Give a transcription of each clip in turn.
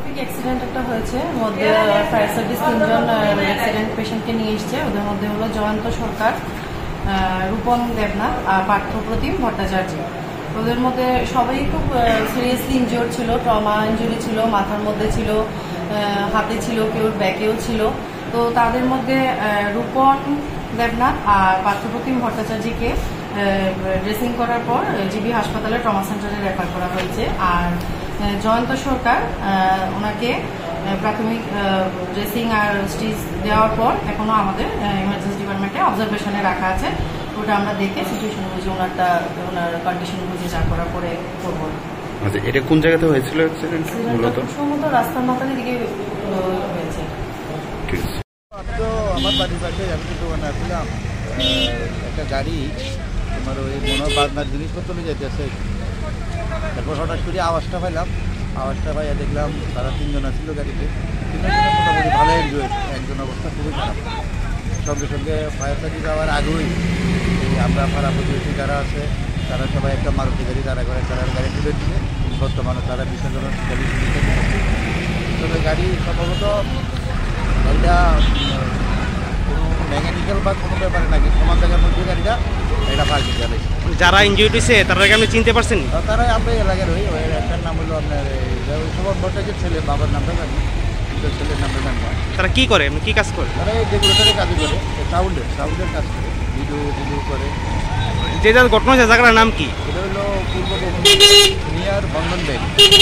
Traffic accident একটা হয়েছে, মধ্যে ফায়ার সার্ভিস 3 জন অ্যাক্সিডেন্ট পেশেন্টকে নিয়ে এসছে। ওদের মধ্যে হলো জয়ন্ত সরকার, রূপন দেবনাথ আর পার্থপ্রতিম ভট্টাচার্য। ওদের মধ্যে সবাই খুব সিরিয়াসলি ইনজিওর্ড ছিল, ট্রমা ইনজুরি ছিল, মাথার মধ্যে ছিল, হাতে ছিল, কেউ ব্যাকেও ছিল। তো তাদের মধ্যে রূপন দেবনাথ আর পার্থপ্রতিম ভট্টাচার্যকে ড্রেসিং করার পর জিবি হাসপাতালে ট্রমা সেন্টারে রেফার করা হয়েছে। আর জয়ন্ত সরকার, ওনাকে প্রাথমিক ড্রেসিং আর স্টিচ দেওয়ার পর এখনো আমাদের ইমার্জেন্সি ডিপার্টমেন্টে অবজারভেশনে রাখা আছে। ওটা আমরা দেখে সিচুয়েশন বুঝে ওনার কন্ডিশন বুঝে যা করার পরে করবো। আচ্ছা, এটা কোন জায়গাতে হয়েছিল অ্যাক্সিডেন্ট? মূলত সম্ভবত রাস্তার মাথার দিকে হয়েছে। ঠিক আছে। তো আমার বাড়ির পাশে আমি তো দোকানে আসছিলাম, একটা গাড়ি তোমার ওই মনে বাজনার জিনিসপত্র নিয়ে যেতেছে। তারপর হঠাৎ করে আওয়াজটা পাইলাম, আওয়াজটা পাইয়া দেখলাম তারা 3 জন আসছিল গাড়িতে। 3 জন মোটামুটি ভালো এনজয়, একজন অবস্থা খুবই খারাপ। সঙ্গে সঙ্গে ফায়ার সার্ভিস যাওয়ার আগেই আমরা পাড়া প্রতিবেশী যারা আছে তারা সবাই একটা মারুতি গাড়ি তারা করে তারা গাড়ি তুলে দিয়ে বর্তমানে তারা বিসর্জন গাড়ি তবে গাড়ি সম্ভবত এটা কোনো মেকানিক্যাল বা কোনো ব্যাপারে নাকি সমান জায়গার মধ্যে গাড়িটা এটা পাল্টে যাবে। যারা ইনজিউরি হয়েছে তারা আপনি চিনতে পারছেন? তারাই আমরা এলাকার ওই একটার নাম হলো আপনার সুমন ভট্টাচার্যের ছেলে, বাবার নামটা জানি, ছেলের নামটা জানি না। তারা কি করে, কি কাজ করে? তারা এই রেগুলেটারের কাজ করে, সাউন্ডের কাজ করে, ভিডিও করে। যে যার ঘটনা হয়েছে জায়গাটার নাম কি? এটা হলো পূর্ব নিয়ার বন্ধন ব্যাংক।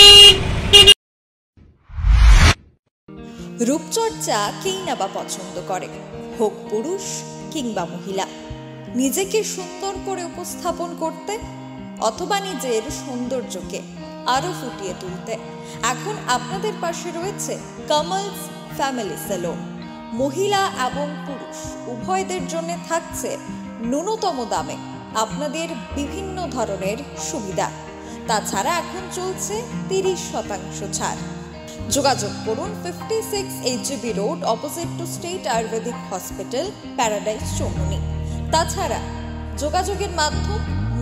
রূপচর্চা কেই না বা পছন্দ করে, হোক পুরুষ কিংবা মহিলা। নিজেকে সুন্দর করে উপস্থাপন করতে অথবা নিজের সৌন্দর্যকে আরো ফুটিয়ে তুলতে এখন আপনাদের পাশে রয়েছে কামালস ফ্যামিলি সেলুন। মহিলা এবং পুরুষ উভয়দের জন্য থাকছে ন্যূনতম দামে আপনাদের বিভিন্ন ধরনের সুবিধা। তাছাড়া এখন চলছে 30% ছাড়। যোগাযোগ করুন 56 HGB road, opposite to state ayurvedic hospital, paradise Chowmuhani. তাছাড়া যোগাযোগের মাধ্যম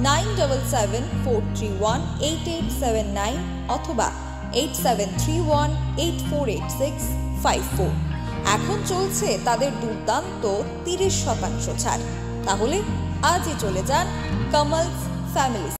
9774318879 অথবা 8731848654। এখন চলছে তাদের দুর্দান্ত 30% ছাড়। তাহলে আজই চলে যান কামালস ফ্যামিলি।